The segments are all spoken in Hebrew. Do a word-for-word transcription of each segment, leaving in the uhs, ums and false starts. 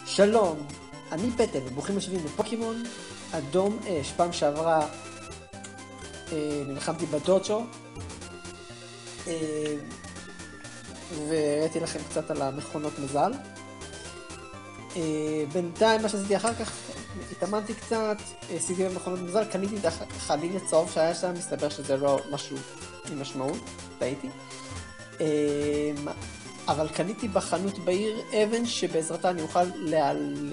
שלום, אני פטל, וברוכים השבים לפוקימון אדום אש. פעם שעברה אה, נלחמתי בדוג'ו אה, והראיתי לכם קצת על המכונות מזל. אה, בינתיים מה שעשיתי אחר כך, התאמנתי קצת, עשיתי במכונות מזל, קניתי את החליל הצהוב שהיה שם, מסתבר שזה לא משהו עם משמעות, טעיתי. אה, אבל קניתי בחנות בעיר אבן שבעזרתה אני אוכל להעל...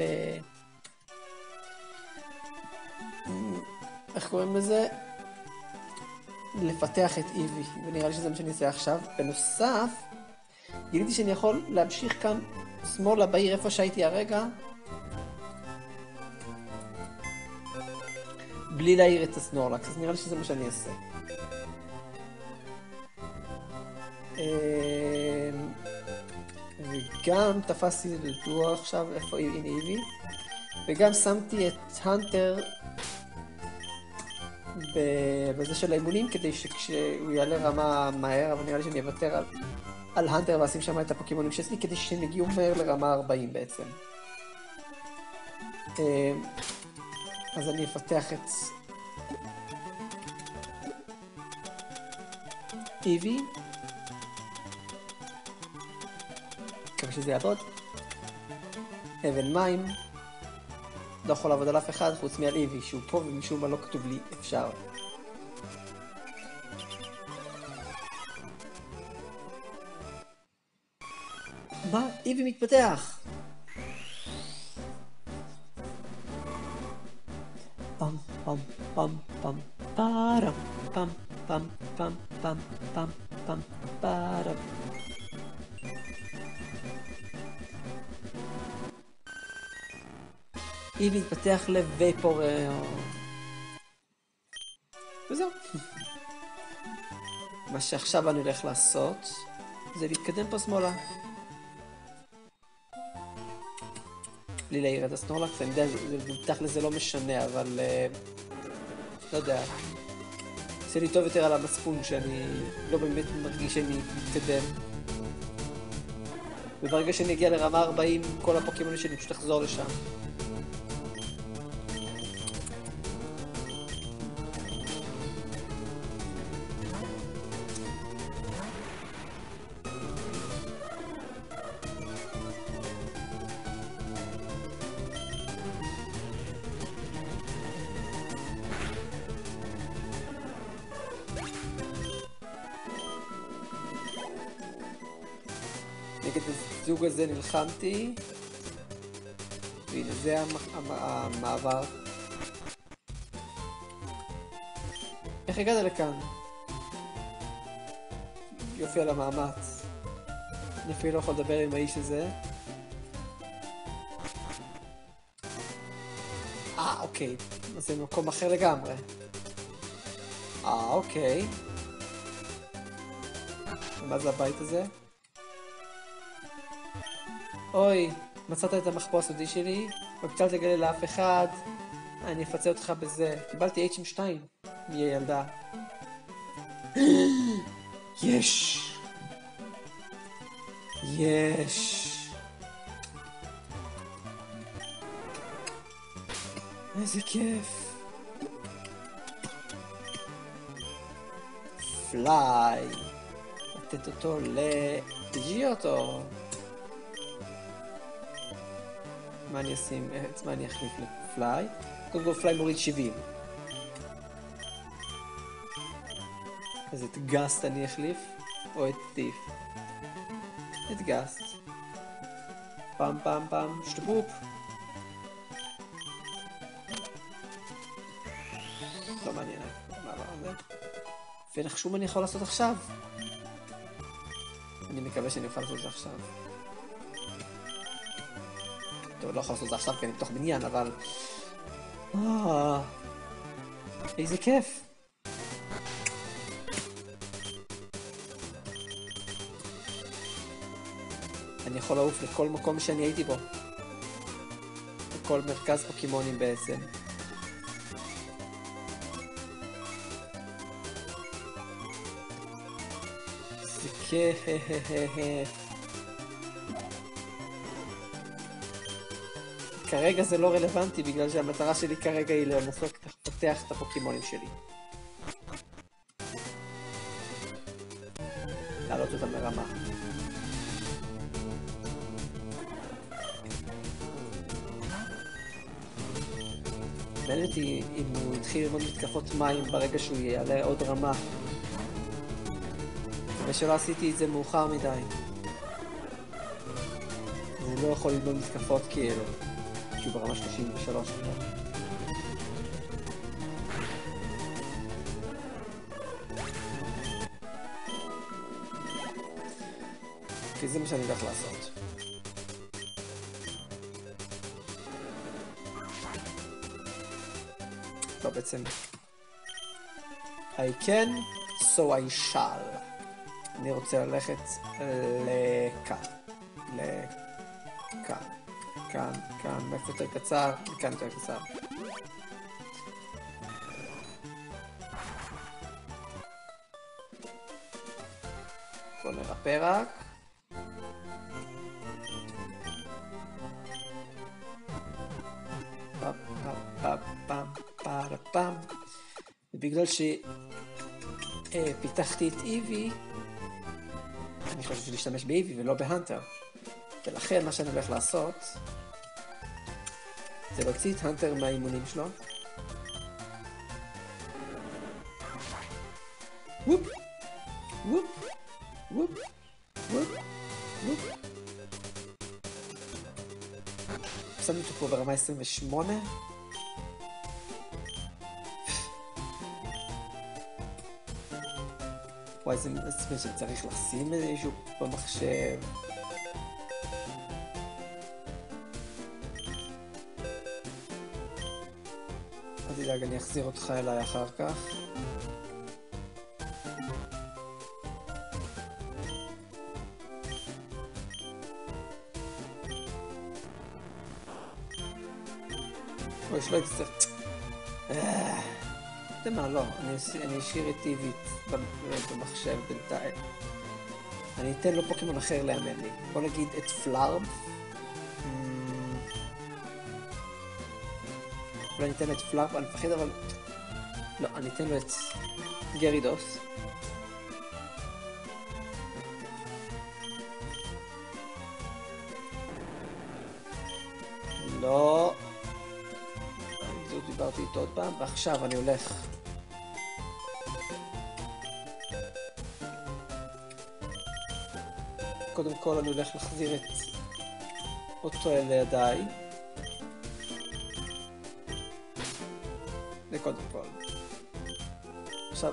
איך קוראים לזה? לפתח את איבי, ונראה לי שזה מה שאני אעשה עכשיו. בנוסף, גיליתי שאני יכול להמשיך כאן שמאלה בעיר איפה שהייתי הרגע, בלי להעיר את הסנורלקס, אז נראה לי שזה מה שאני אעשה. וגם תפסתי לדוע עכשיו איפה הנה איבי, וגם שמתי את הנטר בזה של האימונים כדי שכשהוא יעלה רמה מהר, אבל נראה לי שאני אוותר על, על הנטר ואשים שם את הפוקימונים שלי כדי שהם יגיעו מהר לרמה ארבעים בעצם. אז אני אפתח את איבי. מקווה שזה יעבוד. אבן מים. לא יכול לעבוד על אף אחד חוץ מעל איבי שהוא פה ומשום מה לא כתוב לי אפשר. מה? איבי מתפתח! פם פם פם פם פארם פם פם פם פם פם פם פארם. איבי התפתח לווייפור וזהו. מה שעכשיו אני הולך לעשות זה להתקדם פה שמאלה בלי להעיר את הסנורלקס. אני יודע, תכל'ס זה לא משנה, אבל לא יודע, עושה לי טוב יותר על המצפון שאני לא באמת מרגיש שאני מתקדם, וברגע שאני אגיע לרמה ארבעים כל הפוקימונים שלי פשוט לחזור לשם. נגד הזוג הזה נלחמתי, והנה זה המעבר. איך הגעת לכאן? יופי על המאמץ. אני אפילו לא יכול לדבר עם האיש הזה. אה, אוקיי. אז זה מקום אחר לגמרי. אה, אוקיי. ומה זה הבית הזה? אוי, מצאת את המחבוא הסודי שלי, ובקצת לגלה לאף אחד, אני אפצה אותך בזה. קיבלתי אייץ' אם שתיים מילדה. יש! יש! איזה כיף! פליי! לתת אותו לג'יוטו. מה אני אשים? את מה אני אחליף לפליי? קודם כל פליי מוריד שבעים. אז את גאסט אני אחליף? או את טיף? את גאסט. פעם פעם פעם שטבופ. לא מעניין מה עבר על זה. ונחשו מה אני יכול לעשות עכשיו? אני מקווה שאני אוכל לעשות את זה עכשיו. טוב, לא יכול לעשות את זה עכשיו כי אני בתוך בניין, אבל... אה... איזה כיף! אני יכול לעוף לכל מקום שאני הייתי בו. לכל מרכז פוקימונים בעצם. זה כיף. כרגע זה לא רלוונטי, בגלל שהמטרה שלי כרגע היא לנסות לפתח את הפוקימונים שלי. להעלות אותם ברמה. מעניין אותי אם הוא התחיל ללמוד מתקפות מים ברגע שהוא יעלה עוד רמה. ושלא עשיתי את זה מאוחר מדי. אני לא יכול ללמוד מתקפות כאילו, כי הוא ברמה שלושים ושלוש. כי זה מה שאני הולך לעשות. לא, בעצם I can, so I shall. אני רוצה ללכת לכאן. לכאן. כאן, כאן, מאיפה יותר קצר, וכאן יותר קצר. בוא נרפא רק. פאפ, פאפ, פאפ, פאפ, פאפ. ובגלל שפיתחתי את איבי, אני חושב להשתמש באיבי ולא בהנטר. ולכן מה שאני הולך לעשות זה להוציא את הנטר מהאימונים שלו. וופ, וופ, וופ, וופ, וופ. שמתי אותו פה ברמה עשרים ושמונה. וואי, זה מספיק שצריך לשים איזשהו במחשב. אל תדאג, אני אחזיר אותך אליי אחר כך. אוי, שלא יצטרך. זה מה, לא, אני אשאיר את טיבית במחשב בינתיים. אני אתן לו פוקימון אחר לאמן לי. בוא נגיד את פלארב. אולי אני אתן לו את פלארב, אני מפחד אבל... לא, אני אתן לו את גרידוס. לא... דיברתי איתו עוד פעם, ועכשיו אני הולך קודם כל אני הולך להחזיר את אותו אל לידיי. זה קודם כל. עכשיו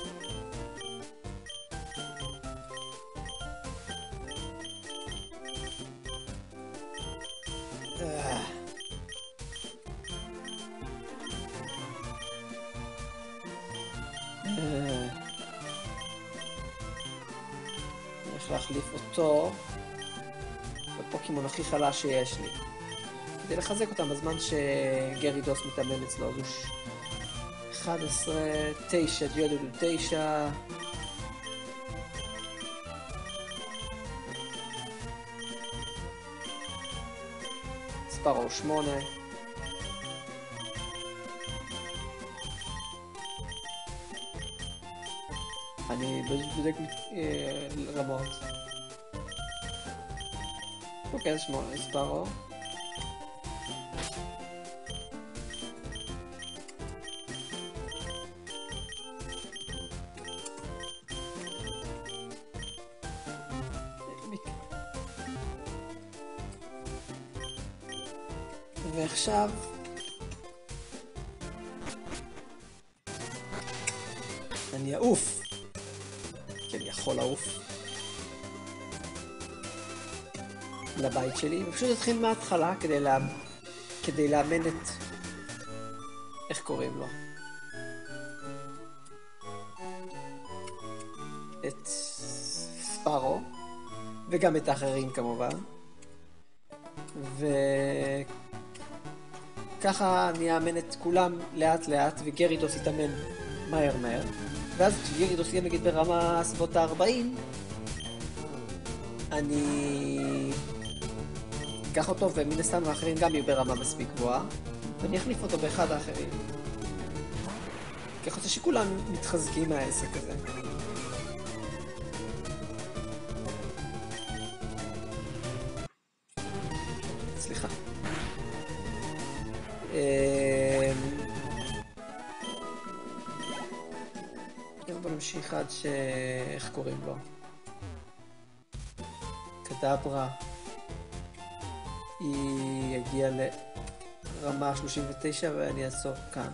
להחליף אותו בפוקימון הכי חלש שיש לי כדי לחזק אותם בזמן שגרידוס מתאמן אצלו. זה אחת עשרה, תשע, ג'יודו תשע, ספארו שמונה. אני בודק רמות. אוקיי, זה שמונה, ספארו. ועכשיו אני אעוף. כי אני יכול לעוף לבית שלי, ופשוט אתחיל מההתחלה כדי, לה... כדי לאמן את... איך קוראים לו? את ספארו, וגם את האחרים כמובן. וככה אני אאמן את כולם לאט לאט, וגרידוס יתאמן מהר מהר. ואז כשגרידוס יהיה נגיד ברמה סביבות ה-ארבעים, אני אקח אותו, ומן הסתם האחרים גם יהיו ברמה מספיק גבוהה, ואני אחליף אותו באחד האחרים. כי אני חושב שכולם מתחזקים מהעסק הזה. סליחה. בוא נמשיך עד ש... איך קוראים לו? קדברה. היא הגיעה לרמה שלושים ותשע ואני אעצור כאן.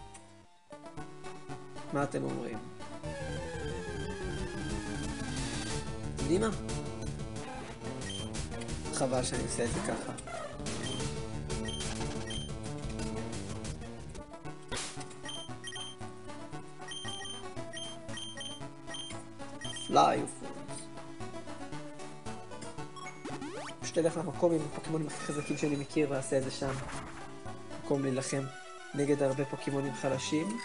מה אתם אומרים? אתם יודעים מה? חבל שאני עושה את זה ככה. פליי ופורס. פשוט אלך למקום עם הפוקימונים הכי חזקים שאני מכיר ועשה את זה שם. מקום להילחם נגד הרבה פוקימונים חלשים.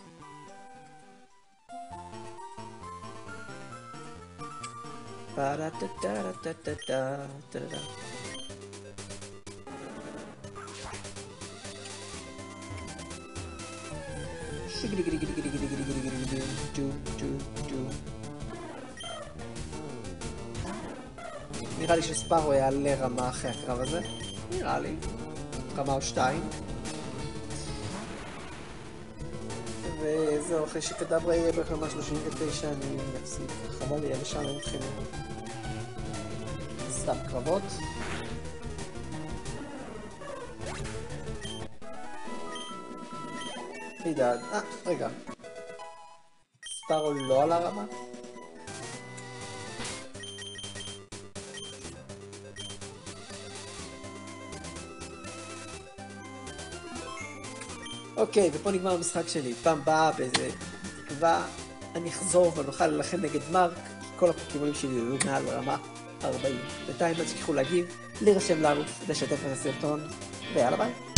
נראה לי שספארו יעלה רמה אחרי הקרב הזה. נראה לי. רמה או שתיים. וזהו, אחרי שקדברה יהיה ברמה שלושים ותשע אני מפסיק. חבל יהיה לשם הם התחילו. סתם קרבות. חידד. אה, רגע. ספארו לא על הרמה? אוקיי, ופה נגמר המשחק שלי. פעם באה באיזה תקווה, אני אחזור ונוכל ללחם נגד מרק, כי כל הפוקימונים שלי יהיו מעל רמה ארבעים. בינתיים לא תשכחו להגיב, להירשם לערוץ, לשתף את הסרטון, ויאללה ביי.